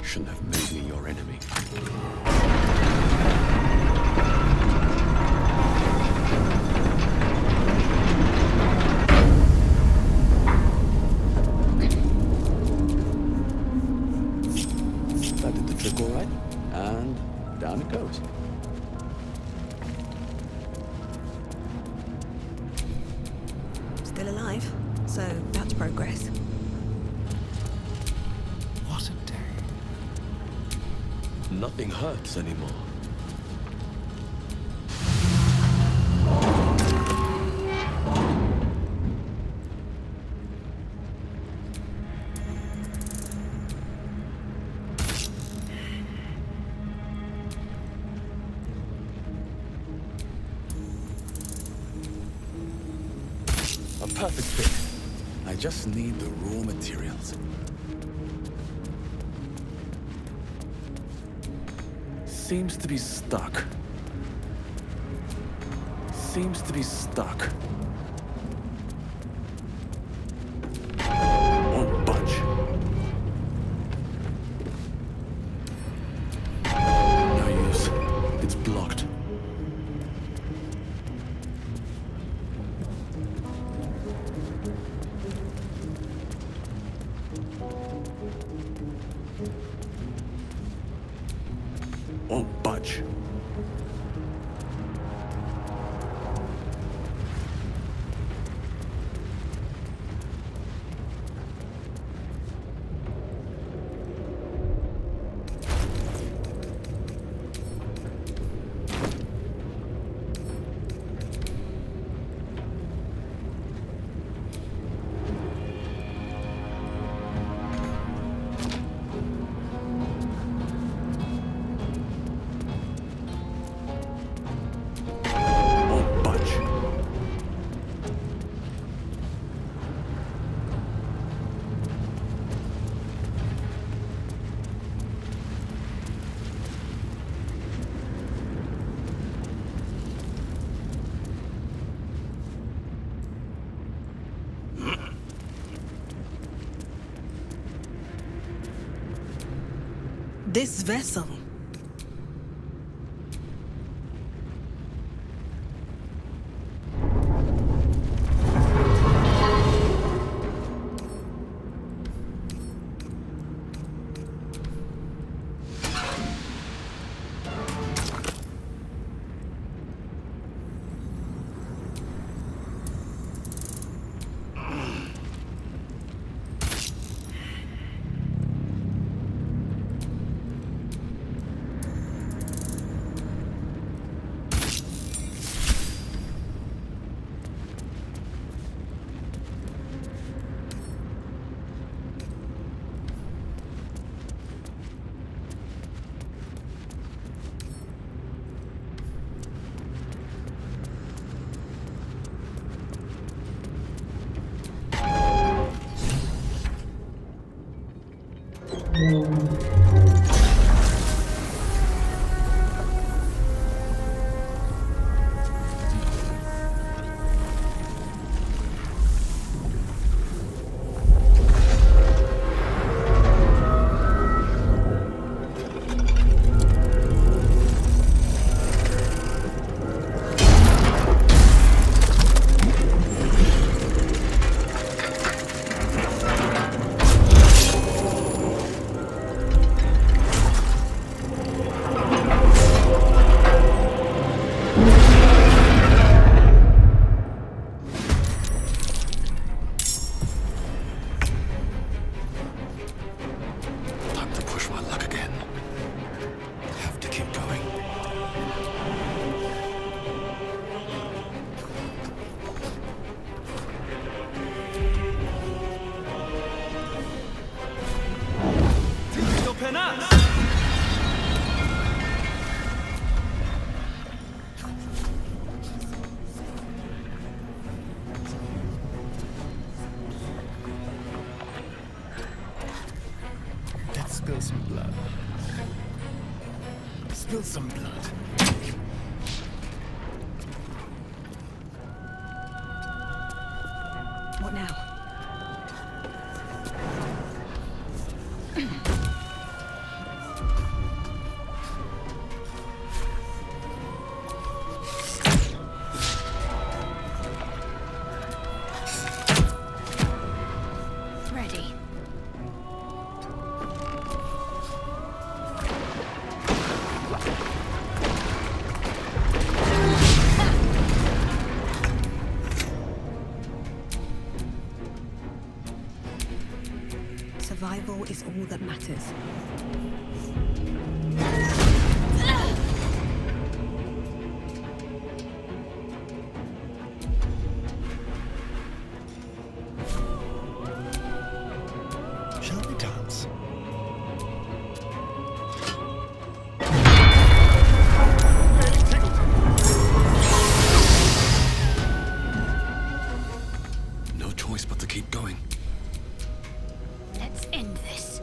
Shouldn't have made me your enemy. That did the trick all right. And down it goes. Still alive, so that's progress. What a day. Nothing hurts anymore. A perfect fit. I just need the raw materials. Seems to be stuck. Seems to be stuck. Won't budge. No use. It's blocked. Won't budge. This vessel. Spill some blood. Spill some blood. What now? Now is all that matters. Shall we dance? No choice but to keep going. Let's end this.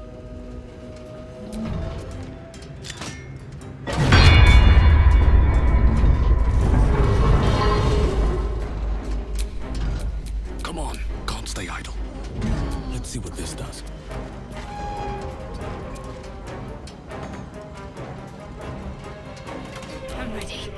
Come on, can't stay idle. Let's see what this does. I'm ready.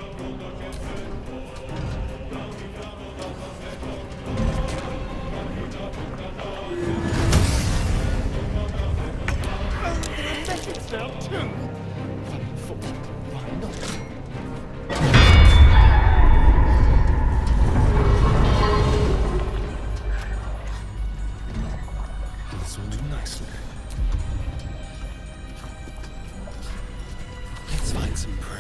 Methods now too. Unfortunately, why not? This will do nicely. Let's find some prey.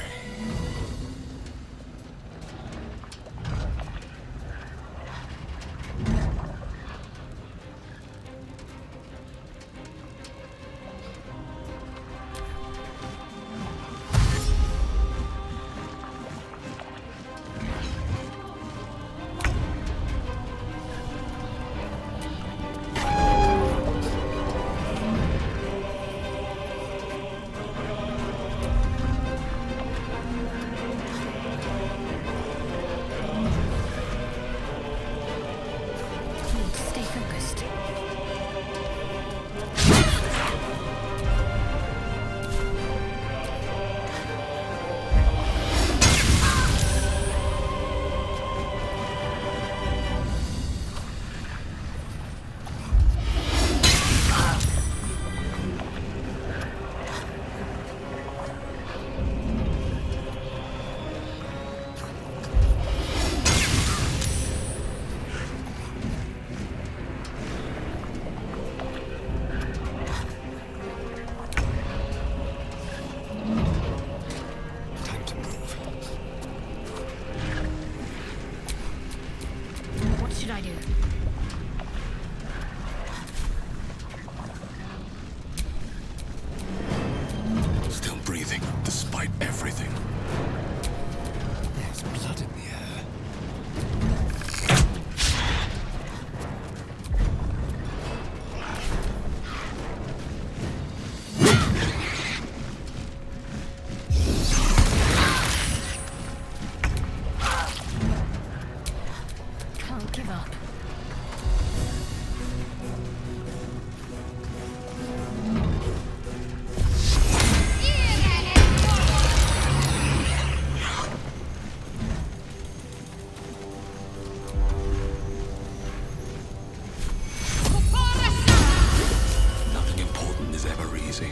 Stay focused. Time to move. What should I do? Still breathing, despite everything. There's blood in the air. Can't give up. Nothing important is ever easy.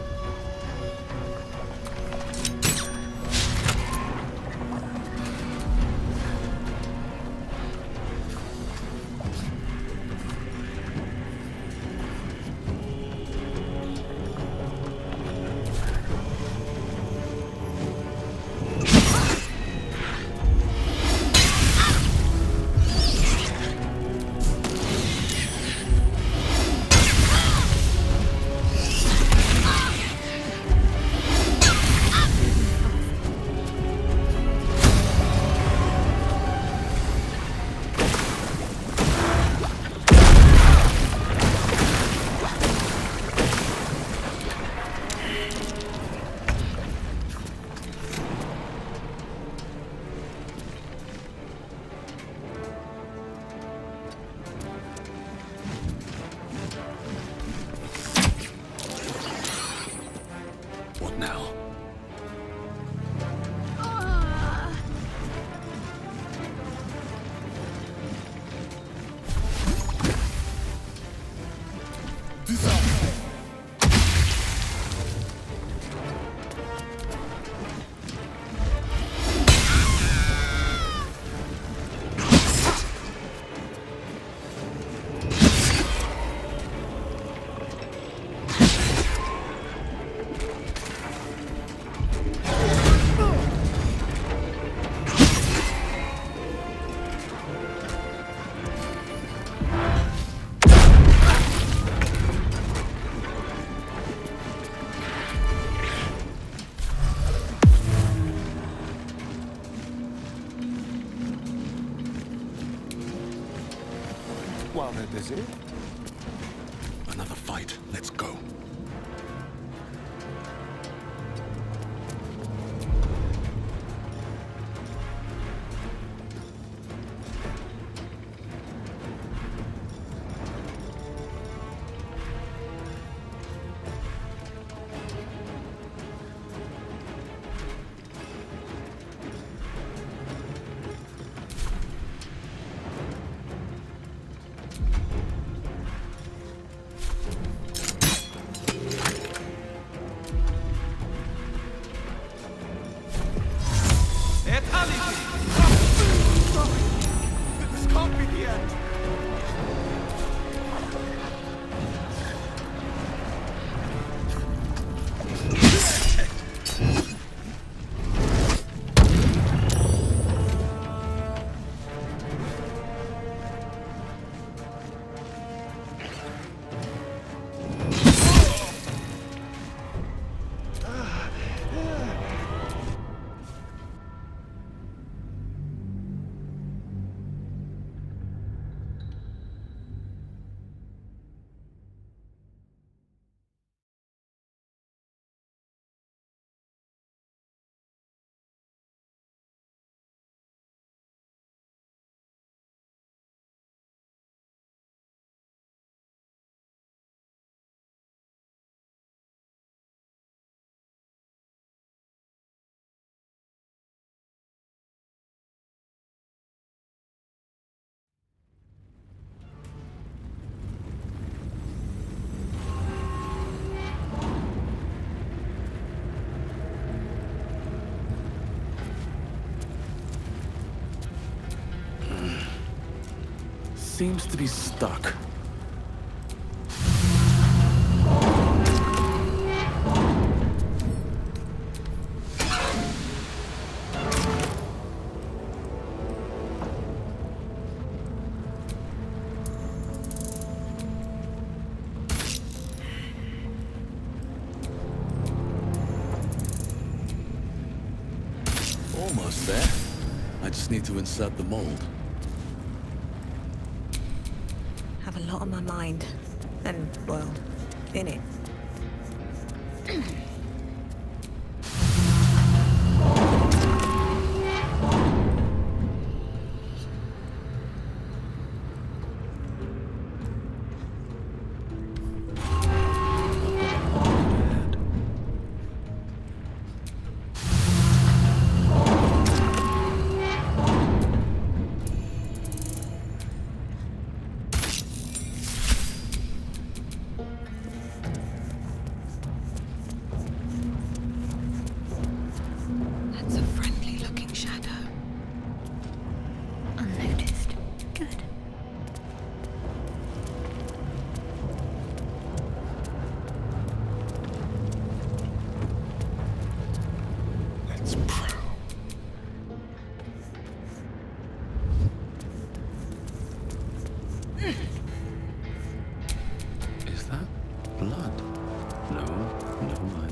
What now? rather busy. Another fight. Let's go. This can't be the end. Seems to be stuck. Almost there. I just need to insert the mold. Have a lot on my mind. And, well, in it. That's a friendly-looking shadow. Unnoticed. Good. Let's prowl. Is that blood? No, never mind.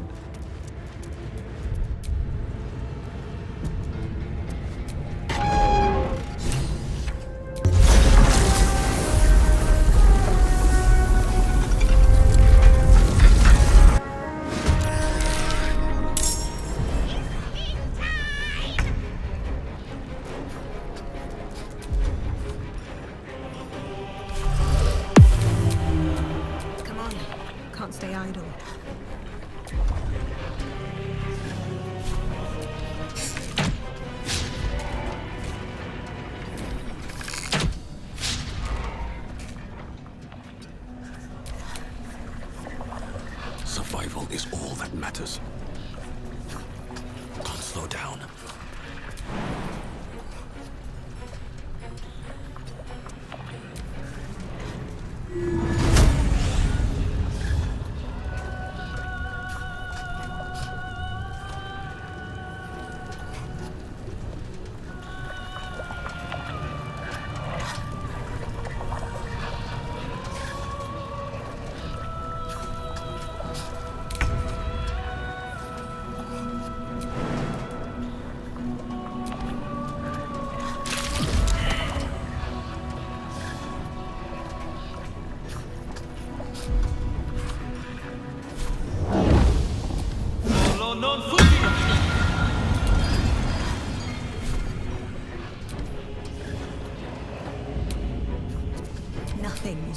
Come on. Can't stay idle. Survival is all that matters. Can't slow down.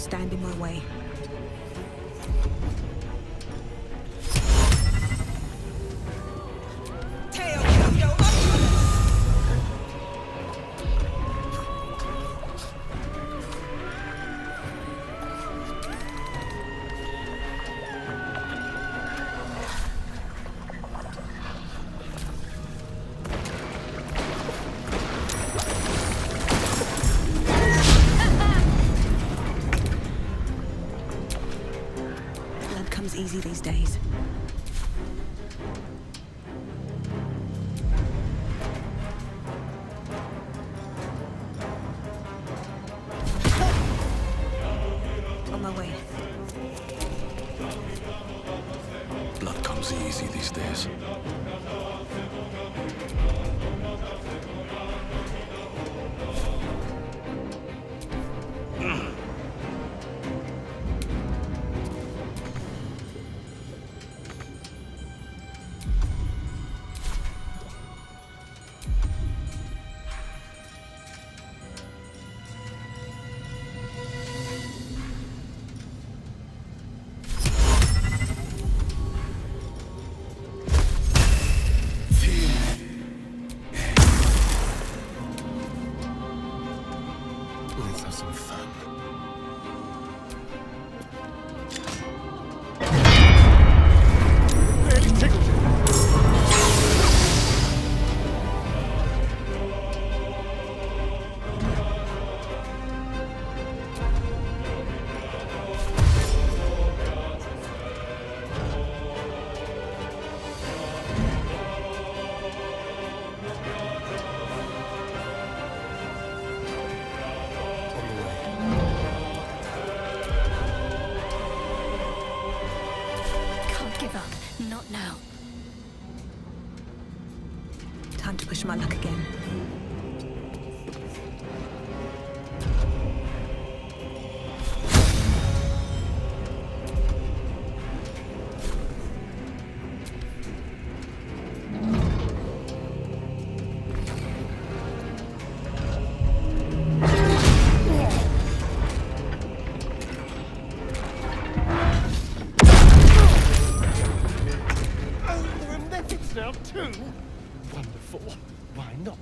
stand in my way. Easy these days. On my way. Blood comes easy these days. Let's have some fun. Really tickled you. Give up. Not now. Time to push my luck again. Now too? Wonderful. Why not?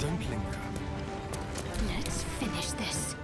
Don't linger. Let's finish this.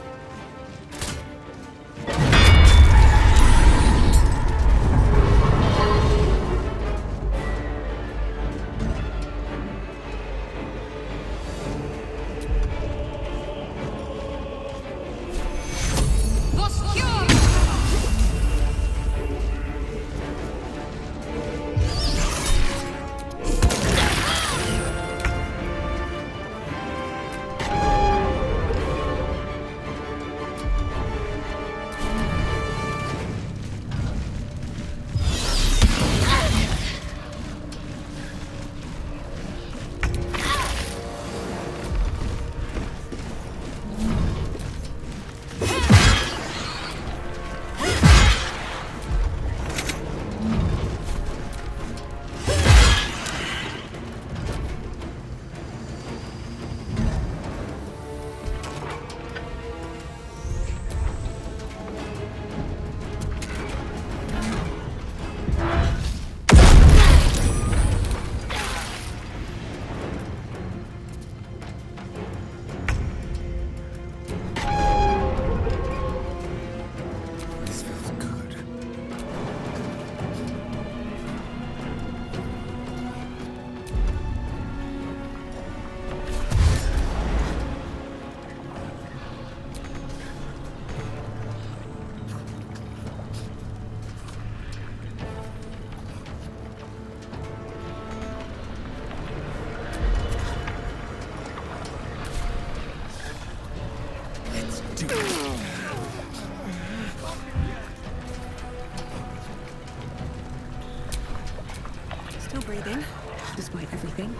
Still breathing, despite everything.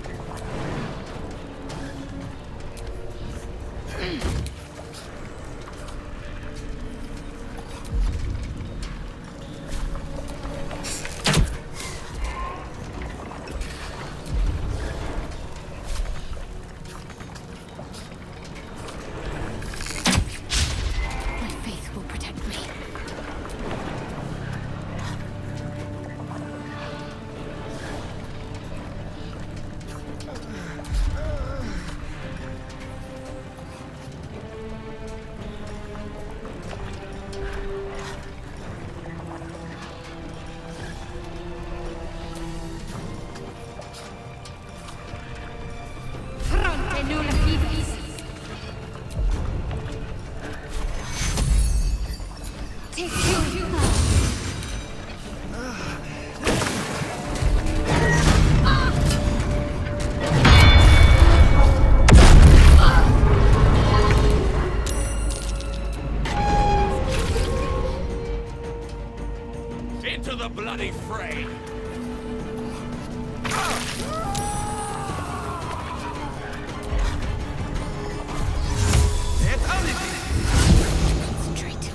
My faith will protect me. Fronte nulla fidis. Take you. Into the bloody fray! Concentrate.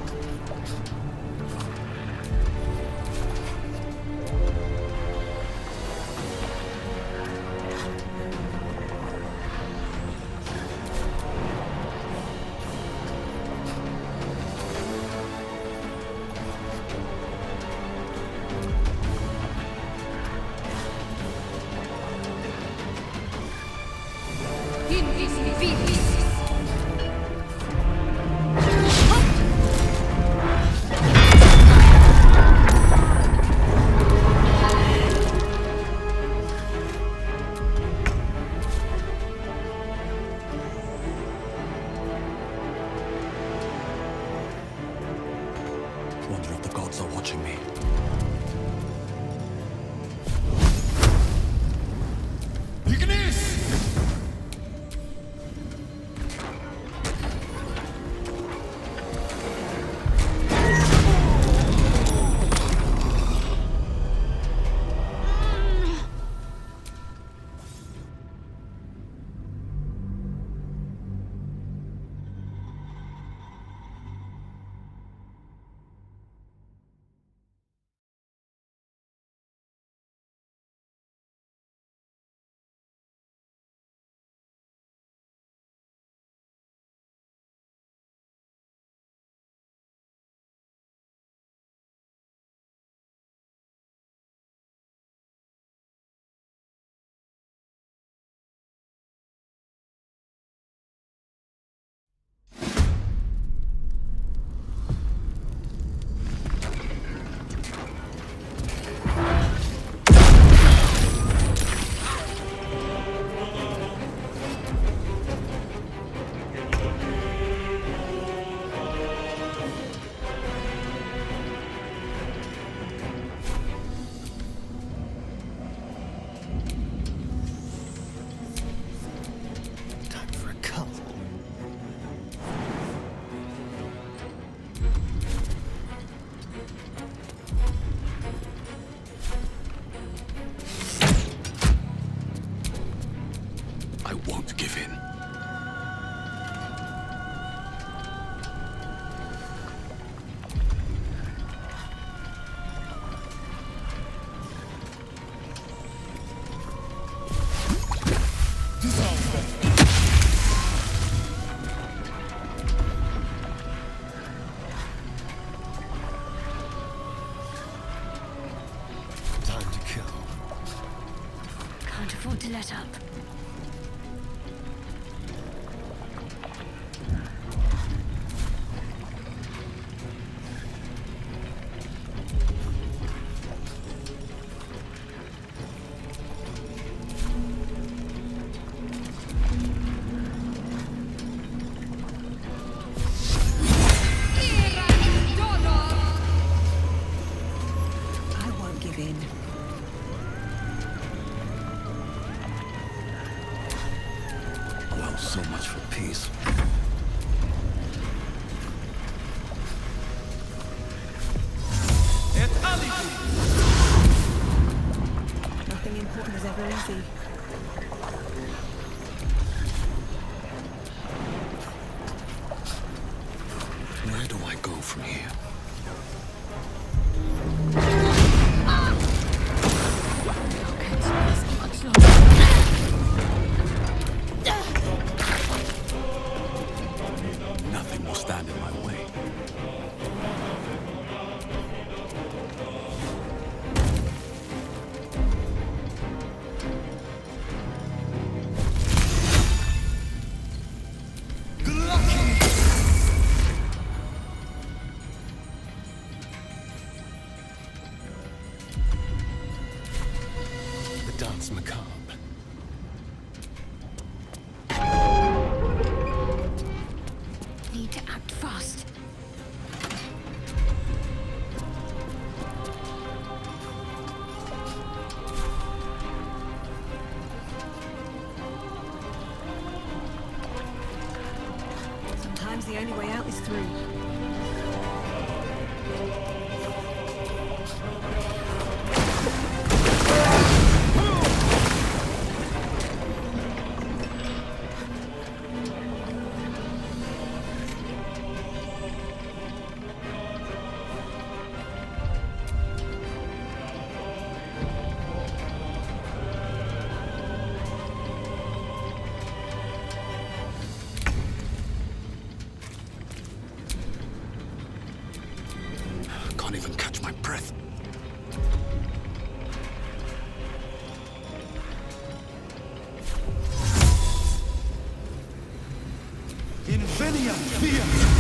Invisibilis. Wonder if the gods are watching me. won't give in. Time to kill. Can't afford to let up. I won't give in. Well, so much for peace. Nothing important is ever easy. Where do I go from here? Can't last much longer. Nothing will stand in my way. The dance macabre. Need to act fast. Sometimes the only way out is through. Can't even catch my breath. Invenia Fiat!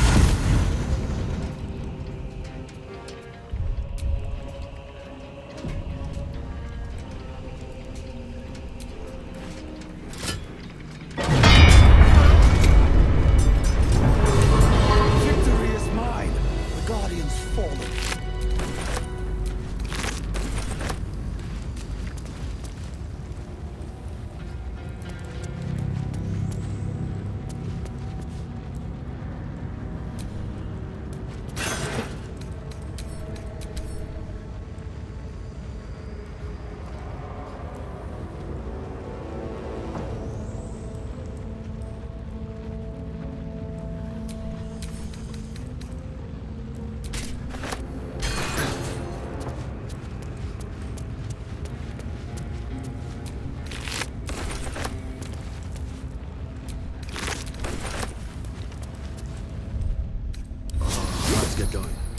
Victory is mine! The Guardian's fallen. Let's get going.